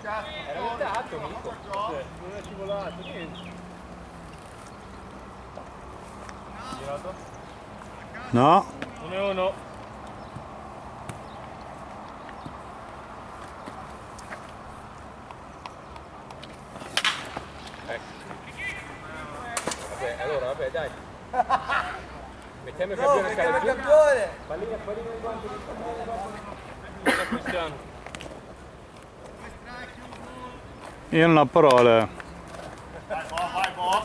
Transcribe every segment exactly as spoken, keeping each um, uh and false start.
Era voltato, Nico. Non è scivolato, niente. Girato? No. uno e uno. Ecco. Vabbè, allora, vabbè, dai. Mettiamo il campione. No, mettiamo il campione. Pallina, pallina in guanto di campione. Cristiano. Io non ho parole. Vai, Bo, vai, Bo.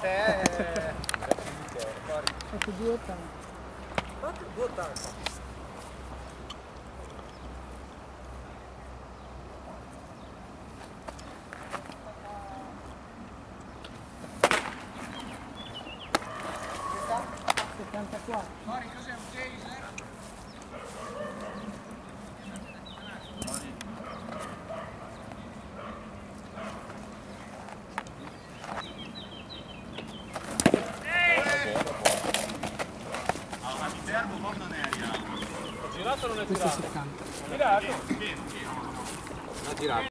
Fatto due ottanta. Fatto due ottanta. settantaquattro. Mari, cos'è un taser? Girato o non è Questo è girato? settanta. Girato. Pieno, pieno. Non ha girato.